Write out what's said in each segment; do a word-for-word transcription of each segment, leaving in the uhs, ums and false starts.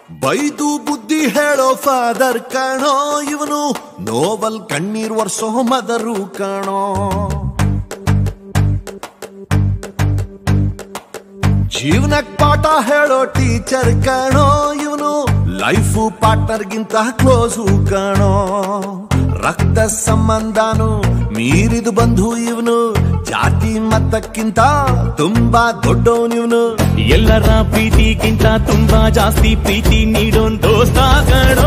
ಬೈದು ಬುದ್ಧಿ ಹೇಳೋ ಫಾದರ್ ಕಾಣೋ, ಇವನು ನೋವಲ್ ಕಣ್ಣೀರ್ ವರ್ಷೋ ಮದರು ಕಾಣೋ. ಜೀವನಕ್ ಪಾಠ ಹೇಳೋ ಟೀಚರ್ ಕಾಣೋ, ಇವನು ಲೈಫು ಪಾರ್ಟ್ನರ್ಗಿಂತ ಕ್ಲೋಸು ಕಾಣೋ. ರಕ್ತ ಸಂಬಂಧನು ಮೀರಿದು ಬಂಧು ಇವನು, ಜಾತಿ ಮತಕ್ಕಿಂತ ತುಂಬಾ ದೊಡ್ಡವನಿವನು. ಎಲ್ಲರ ಪ್ರೀತಿಗಿಂತ ತುಂಬಾ ಜಾಸ್ತಿ ಪ್ರೀತಿ ನೀಡೋನ್ ದೋಸ್ತ ಕಾಣೋ.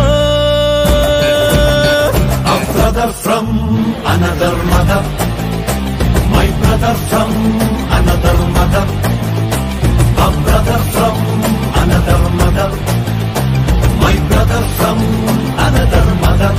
A brother from another mother, my brother from another mother, a brother from another mother, my brother from another mother.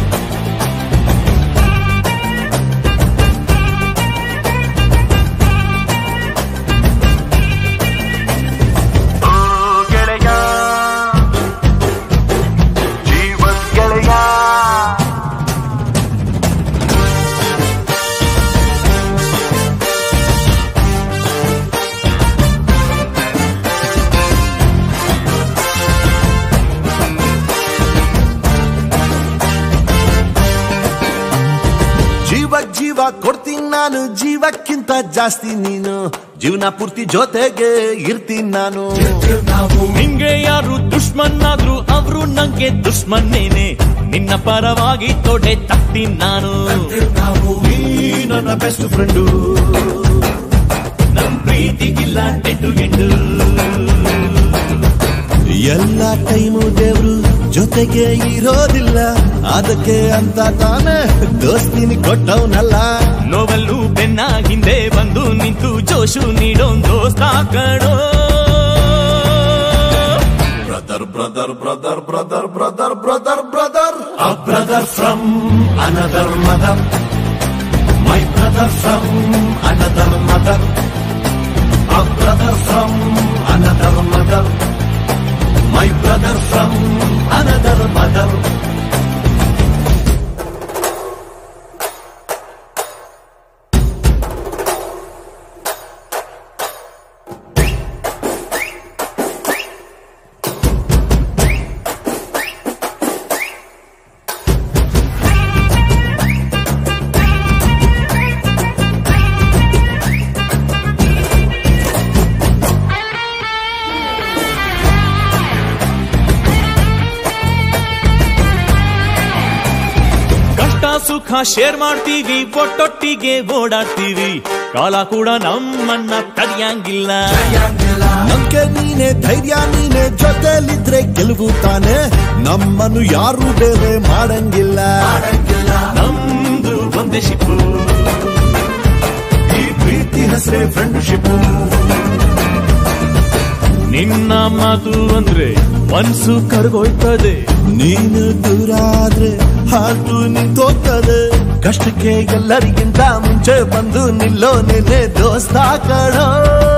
ಜೀವ ಕೊಡ್ತೀನಿ ನಾನು, ಜೀವಕ್ಕಿಂತ ಜಾಸ್ತಿ ನೀನು, ಜೀವನ ಪೂರ್ತಿ ಜೊತೆಗೆ ಇರ್ತೀನಿ ನಾನು. ನಿಂಗೆ ಯಾರು ದುಶ್ಮನ್ನಾದ್ರು ಅವರು ನಂಗೆ ದುಶ್ಮನ್ನೇನೆ, ನಿನ್ನ ಪರವಾಗಿ ತೊಡೆ ತಗ್ತೀನಿ ನಾನು. ನೀ ನನ್ನ ಬೆಸ್ಟ್ ಫ್ರೆಂಡು, ನಮ್ ಪ್ರೀತಿಗಿಲ್ಲ ಎಂಟು ಎಂಟು. ಎಲ್ಲ ಟೈಮು ದೇವ್ರು ಜೊತೆಗೆ ಇರೋದಿಲ್ಲ, ಅದಕ್ಕೆ ಅಂತ ತಾನೇ ದೋಸ್ತಿನಿ ಕೊಟ್ಟವನಲ್ಲ. ನೋವಲ್ಲೂ ಬೆನ್ನ ಹಿಂದೆ ಬಂದು ನಿಂತು ಜೋಶು ನೀಡೋನ್ ದೋಸ್ತ ಕಾಣೋ. Brother brother brother brother brother brother brother a brother from another mother, my brother from another mother, a brother from another mother, my brother from another mother. ಸುಖ ಶೇರ್ ಮಾಡ್ತೀವಿ, ಒಟ್ಟೊಟ್ಟಿಗೆ ಓಡಾಡ್ತೀವಿ, ಕಾಲ ಕೂಡ ನಮ್ಮನ್ನ ತಡೆಯಂಗಿಲ್ಲ. ನಂಗೆ ನೀನೆ ಧೈರ್ಯ, ನೀನೆ ಜೊತೆಲಿದ್ರೆ ಗೆಲುವು ತಾನೆ, ನಮ್ಮನ್ನು ಯಾರು ಬೇರೆ ಮಾಡಂಗಿಲ್ಲ. ನಮ್ದು ಒಂದೇ ಶಿಪ್ಪು, ಈ ಪ್ರೀತಿ ಹೆಸರೇ ಫ್ರೆಂಡ್ಶಿಪ್. ನಿನ್ನ ಮಾತು ಅಂದ್ರೆ ಮನ್ಸು ಕರಗೋಯ್ತದೆ, ನೀನು ದೂರ ಆದ್ರೆ ಹಾಟು ನಿಂತೋಗ್ತದೆ. ಕಷ್ಟಕ್ಕೆ ಎಲ್ಲರಿಗಿಂತ ಮುಂಚೆ ಬಂದು ನಿಲ್ಲೋ ನಿನ್ನೆ ದೋಸ್ತ ಕಾಣೋ.